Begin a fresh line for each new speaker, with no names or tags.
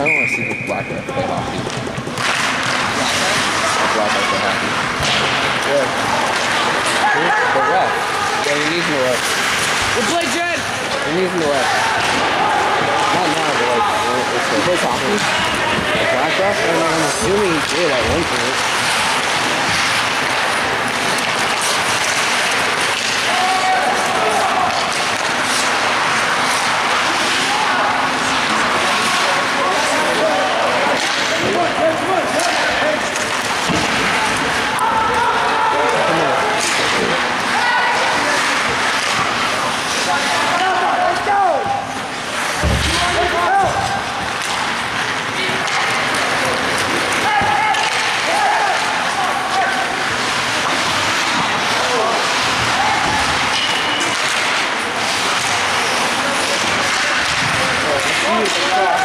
kind of want to see the black ref play hockey. Black ref play hockey. Yeah. The ref. Yeah, you're using the ref.
We'll play Jed!
You're using the ref. Not now, but like, it's like...
Play hockey?
The black ref? I mean, I'm assuming he did at one point.
Yeah.